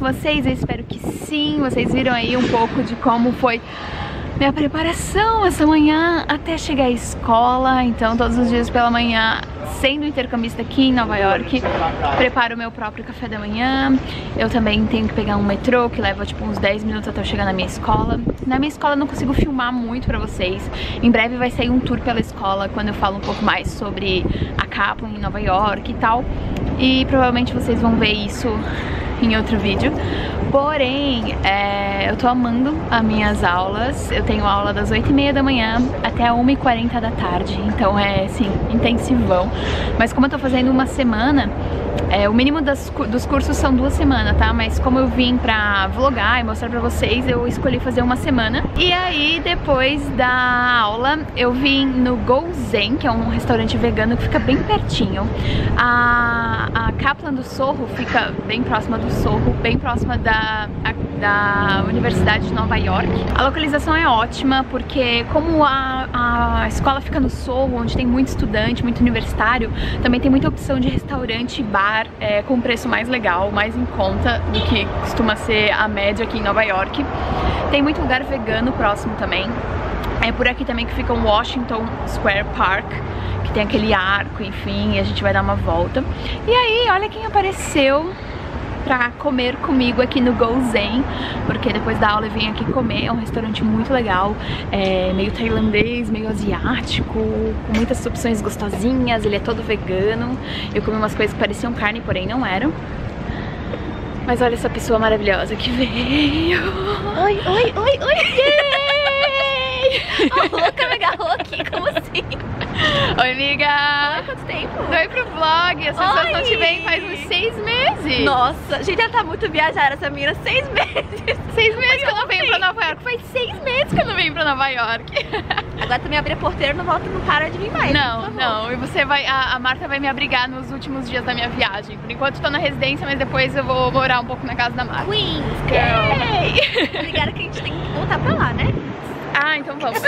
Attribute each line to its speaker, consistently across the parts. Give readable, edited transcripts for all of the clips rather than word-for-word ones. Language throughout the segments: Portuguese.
Speaker 1: vocês? Eu espero que sim. Vocês viram aí um pouco de como foi minha preparação essa manhã até chegar à escola. Então todos os dias pela manhã, sendo intercambista aqui em Nova York, preparo o meu próprio café da manhã. Eu também tenho que pegar um metrô que leva tipo uns 10 minutos até eu chegar na minha escola. Na minha escola eu não consigo filmar muito pra vocês. Em breve vai sair um tour pela escola quando eu falo um pouco mais sobre a Kaplan em Nova York e tal. E provavelmente vocês vão ver isso em outro vídeo. Porém, eu tô amando as minhas aulas. Eu tenho aula das 8h30 da manhã até 1h40 da tarde. Então é, assim, intensivão. Mas como eu tô fazendo uma semana, o mínimo dos cursos são 2 semanas, tá? Mas como eu vim pra vlogar e mostrar pra vocês, eu escolhi fazer uma semana. E aí, depois da aula, eu vim no Go Zen, que é um restaurante vegano que fica bem pertinho. A Kaplan do Sorro fica bem próxima do Sorro, bem próxima da Universidade de Nova York. A localização é ótima, porque como a escola fica no Sorro, onde tem muito estudante, muito universitário, também tem muita opção de restaurante e bar com preço mais legal, mais em conta do que costuma ser a média aqui em Nova York. Tem muito lugar vegano próximo também. É por aqui também que fica o Washington Square Park, que tem aquele arco, enfim, e a gente vai dar uma volta. E aí, olha quem apareceu pra comer comigo aqui no Go Zen, porque depois da aula eu vim aqui comer. É um restaurante muito legal, meio tailandês, meio asiático, com muitas opções gostosinhas. Ele é todo vegano. Eu comi umas coisas que pareciam carne, porém não eram. Mas olha essa pessoa maravilhosa que veio.
Speaker 2: Oi, oi, oi, oi! A louca me agarrou aqui, como assim?
Speaker 1: Oi, amiga!
Speaker 2: Oi, quanto tempo?
Speaker 1: Oi pro vlog, as pessoas não te veem faz uns 6 meses.
Speaker 2: Nossa, gente, ela tá muito viajada, essa menina, 6 meses.
Speaker 1: 6 meses que eu não venho pra Nova York. Faz 6 meses que eu não venho pra Nova York.
Speaker 2: Agora também abrir a porteira, não volta, não para de vir mais.
Speaker 1: Não, não, e você vai, a Marta vai me abrigar nos últimos dias da minha viagem. Por enquanto eu tô na residência, mas depois eu vou morar um pouco na casa da Marta.
Speaker 2: Queens, girl! Obrigada que a gente tem que voltar pra lá, né?
Speaker 1: Ah, então vamos.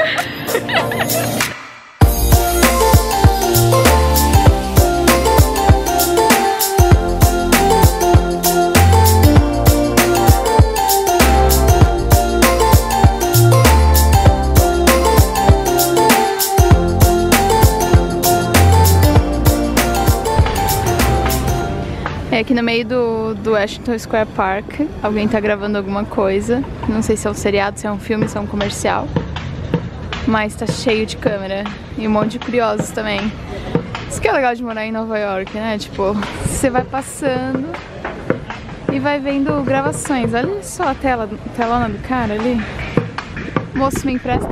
Speaker 1: Aqui no meio do Washington Square Park, alguém tá gravando alguma coisa. Não sei se é um seriado, se é um filme, se é um comercial. Mas tá cheio de câmera e um monte de curiosos também. Isso que é legal de morar em Nova York, né? Tipo, você vai passando e vai vendo gravações. Olha só a telona do cara ali. Moço, me empresta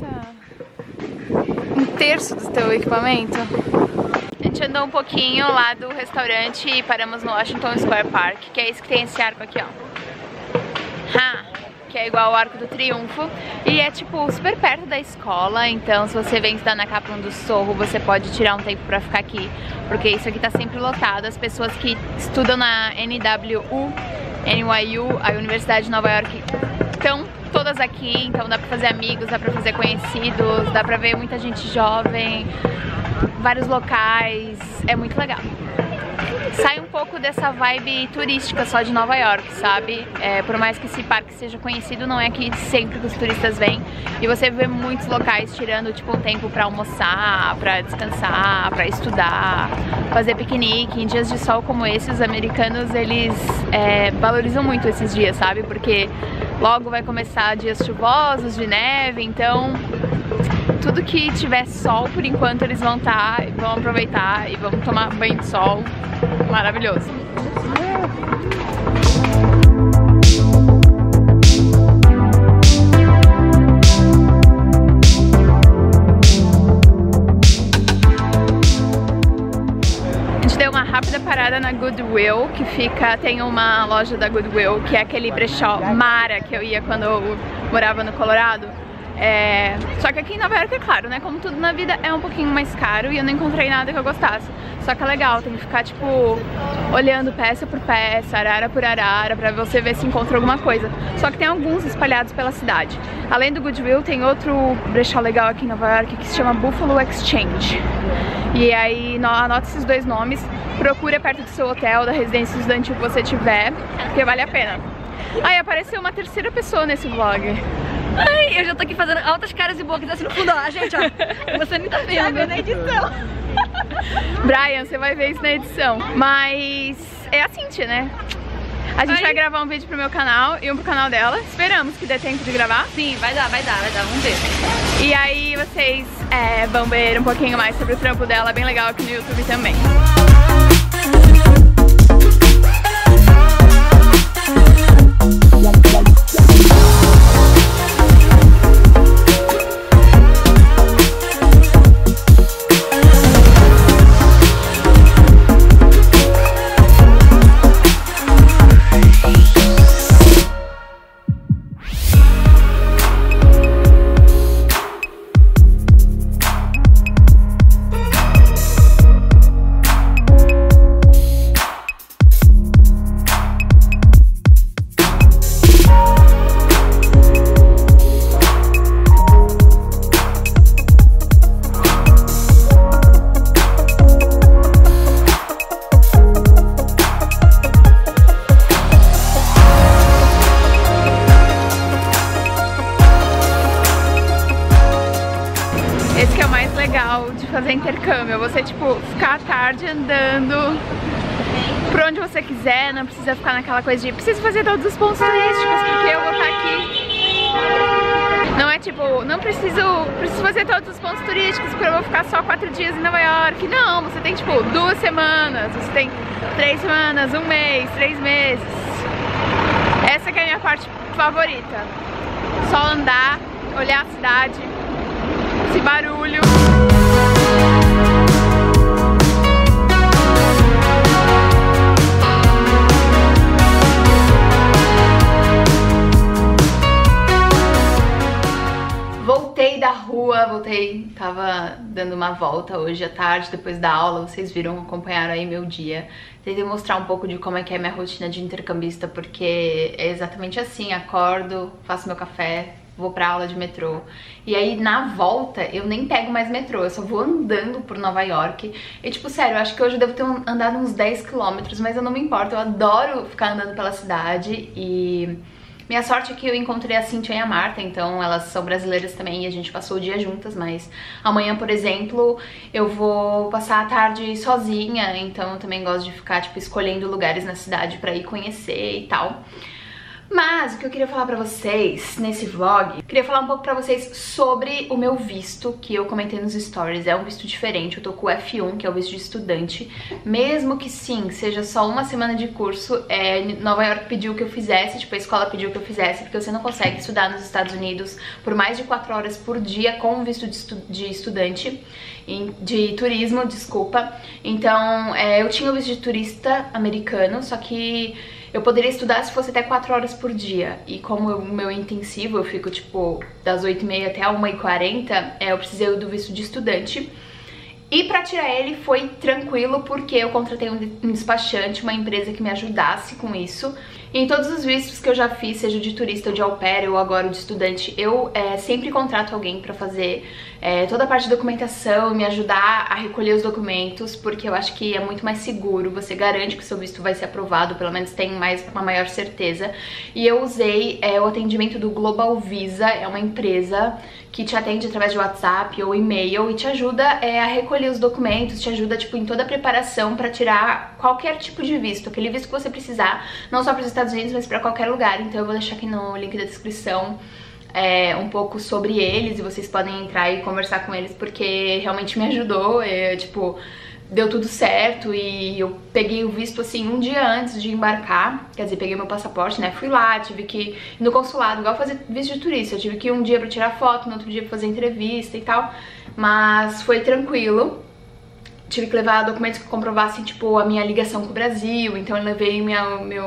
Speaker 1: 1/3 do teu equipamento? A gente andou um pouquinho lá do restaurante e paramos no Washington Square Park, que é esse que tem esse arco aqui, ó. Que é igual ao Arco do Triunfo. E é tipo super perto da escola, então se você vem estudar na Kaplan do Sorro, você pode tirar um tempo pra ficar aqui, porque isso aqui tá sempre lotado. As pessoas que estudam na NYU, a Universidade de Nova York, estão todas aqui, então dá pra fazer amigos, dá pra fazer conhecidos, dá pra ver muita gente jovem, vários locais, é muito legal. Sai um pouco dessa vibe turística só de Nova York, sabe? Por mais que esse parque seja conhecido, não é aqui sempre que os turistas vêm. E você vê muitos locais tirando tipo um tempo pra almoçar, pra descansar, pra estudar, fazer piquenique. Em dias de sol como esse, os americanos, eles valorizam muito esses dias, sabe? Porque logo vai começar dias chuvosos, de neve, então tudo que tiver sol, por enquanto, eles vão aproveitar e vão tomar banho de sol. Maravilhoso. A gente deu uma rápida parada na Goodwill, que tem uma loja da Goodwill, que é aquele brechó Mara que eu ia quando eu morava no Colorado. Só que aqui em Nova York, é claro, né? Como tudo na vida é um pouquinho mais caro e eu não encontrei nada que eu gostasse. Só que é legal, tem que ficar tipo olhando peça por peça, arara por arara, pra você ver se encontra alguma coisa. Só que tem alguns espalhados pela cidade. Além do Goodwill, tem outro brechó legal aqui em Nova York que se chama Buffalo Exchange. E aí anota esses 2 nomes, procura perto do seu hotel, da residência estudantil que você tiver, porque vale a pena. Ai, apareceu uma terceira pessoa nesse vlog.
Speaker 2: Ai, eu já tô aqui fazendo altas caras e bocas assim no fundo, ó. Gente, ó, você nem tá vendo na edição.
Speaker 1: Brian, você vai ver isso na edição. Mas é a Cíntia, né? A gente vai gravar um vídeo pro meu canal e um pro canal dela. Esperamos que dê tempo de gravar.
Speaker 2: Sim, vai dar, vamos ver.
Speaker 1: E aí vocês vão ver um pouquinho mais sobre o trampo dela, bem legal aqui no YouTube também. Esse que é o mais legal de fazer intercâmbio, você tipo ficar à tarde andando por onde você quiser, não precisa ficar naquela coisa de preciso fazer todos os pontos turísticos porque eu vou estar aqui. Não é tipo, não preciso fazer todos os pontos turísticos porque eu vou ficar só 4 dias em Nova York. Não, você tem tipo 2 semanas, você tem 3 semanas, 1 mês, 3 meses. Essa que é a minha parte favorita. Só andar, olhar a cidade, esse barulho. Voltei da rua, tava dando uma volta hoje à tarde, depois da aula, vocês viram, acompanharam aí meu dia. Tentei mostrar um pouco de como é que é minha rotina de intercambista, porque é exatamente assim, acordo, faço meu café, vou pra aula de metrô. E aí, na volta, eu nem pego mais metrô, eu só vou andando por Nova York. E tipo, sério, eu acho que hoje eu devo ter andado uns 10 km, mas eu não me importo, eu adoro ficar andando pela cidade. E minha sorte é que eu encontrei a Cíntia e a Marta, então elas são brasileiras também e a gente passou o dia juntas, mas amanhã, por exemplo, eu vou passar a tarde sozinha, então eu também gosto de ficar, tipo, escolhendo lugares na cidade pra ir conhecer e tal. Mas o que eu queria falar pra vocês nesse vlog, queria falar um pouco pra vocês sobre o meu visto, que eu comentei nos stories. É um visto diferente, eu tô com o F1, que é o visto de estudante. Mesmo que sim, seja só uma semana de curso, Nova York pediu que eu fizesse, tipo, a escola pediu que eu fizesse, porque você não consegue estudar nos Estados Unidos por mais de 4 horas por dia com o visto de estudante, de turismo, desculpa. Então, eu tinha o visto de turista americano, só que eu poderia estudar se fosse até 4 horas por dia. E como o meu intensivo, eu fico tipo das 8h30 até 1h40, eu precisei do visto de estudante. E pra tirar ele foi tranquilo porque eu contratei um despachante, uma empresa que me ajudasse com isso. E em todos os vistos que eu já fiz, seja de turista ou de au pair ou agora o de estudante, eu sempre contrato alguém pra fazer toda a parte de documentação, me ajudar a recolher os documentos, porque eu acho que é muito mais seguro, você garante que o seu visto vai ser aprovado, pelo menos tem uma maior certeza. E eu usei o atendimento do Global Visa, é uma empresa que te atende através de WhatsApp ou e-mail e te ajuda a recolher os documentos, te ajuda tipo em toda a preparação pra tirar qualquer tipo de visto, aquele visto que você precisar, não só para os Estados Unidos, mas pra qualquer lugar. Então eu vou deixar aqui no link da descrição um pouco sobre eles e vocês podem entrar e conversar com eles, porque realmente me ajudou, tipo, deu tudo certo e eu peguei o visto assim um dia antes de embarcar, quer dizer, peguei meu passaporte, né, fui lá, tive que ir no consulado, igual fazer visto de turista, eu tive que ir um dia pra tirar foto, no outro dia pra fazer entrevista e tal, mas foi tranquilo. Tive que levar documentos que comprovassem, tipo, a minha ligação com o Brasil, então eu levei minha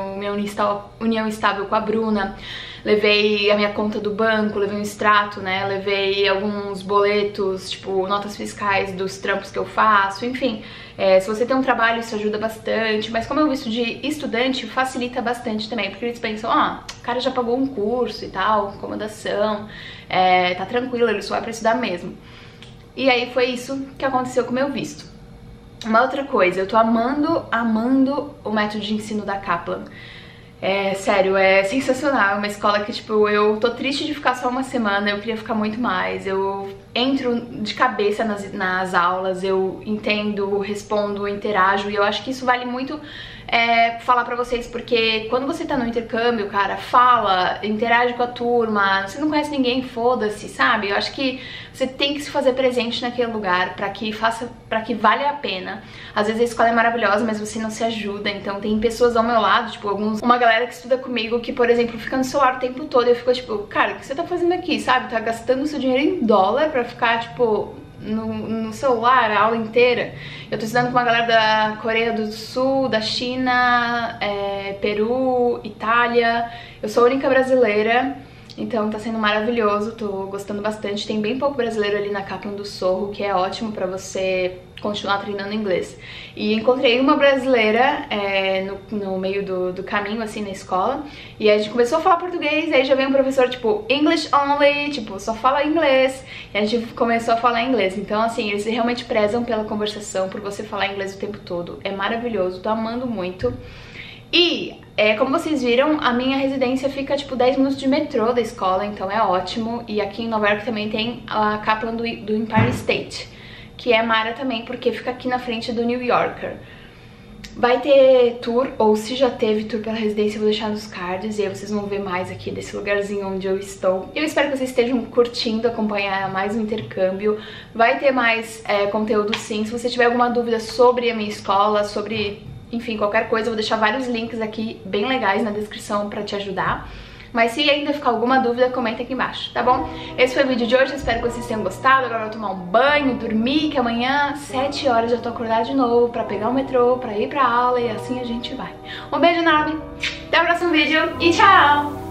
Speaker 1: união estável com a Bruna, levei a minha conta do banco, levei um extrato, né, levei alguns boletos, tipo, notas fiscais dos trampos que eu faço, enfim. Se você tem um trabalho, isso ajuda bastante, mas como é o visto de estudante, facilita bastante também, porque eles pensam, o cara já pagou um curso e tal, acomodação, tá tranquilo, ele só vai pra estudar mesmo. E aí foi isso que aconteceu com o meu visto. Uma outra coisa, eu tô amando o método de ensino da Kaplan. Sério, é sensacional, é uma escola que, tipo, eu tô triste de ficar só uma semana, eu queria ficar muito mais, eu entro de cabeça nas aulas, eu entendo, respondo, interajo, e eu acho que isso vale muito falar pra vocês, porque quando você tá no intercâmbio, cara, fala, interage com a turma, você não conhece ninguém, foda-se, sabe? Eu acho que você tem que se fazer presente naquele lugar pra que valha a pena. Às vezes a escola é maravilhosa, mas você não se ajuda, então tem pessoas ao meu lado, tipo, uma galera que estuda comigo que, por exemplo, fica no celular o tempo todo e eu fico tipo, cara, o que você tá fazendo aqui, sabe? Tá gastando seu dinheiro em dólar pra ficar, tipo, no celular a aula inteira. Eu tô estudando com uma galera da Coreia do Sul, da China, Peru, Itália. Eu sou a única brasileira, então tá sendo maravilhoso, tô gostando bastante. Tem bem pouco brasileiro ali na Kaplan do Sorro, que é ótimo pra você continuar treinando inglês. E encontrei uma brasileira no meio do caminho, assim, na escola, e a gente começou a falar português, e aí já veio um professor, tipo, English only, tipo, só fala inglês, e a gente começou a falar inglês. Então, assim, eles realmente prezam pela conversação, por você falar inglês o tempo todo. É maravilhoso, tô amando muito. E, como vocês viram, a minha residência fica, tipo, 10 minutos de metrô da escola, então é ótimo. E aqui em Nova York também tem a Kaplan do Empire State, que é mara também, porque fica aqui na frente do New Yorker. Vai ter tour, ou se já teve tour pela residência, eu vou deixar nos cards, e aí vocês vão ver mais aqui desse lugarzinho onde eu estou. Eu espero que vocês estejam curtindo acompanhar mais um intercâmbio. Vai ter mais conteúdo sim. Se você tiver alguma dúvida sobre a minha escola, sobre, enfim, qualquer coisa, eu vou deixar vários links aqui bem legais na descrição pra te ajudar. Mas se ainda ficar alguma dúvida, comenta aqui embaixo, tá bom? Esse foi o vídeo de hoje, espero que vocês tenham gostado. Agora eu vou tomar um banho, dormir, que amanhã, 7 horas, já tô acordada de novo pra pegar o metrô, pra ir pra aula, e assim a gente vai. Um beijo enorme, até o próximo vídeo e tchau!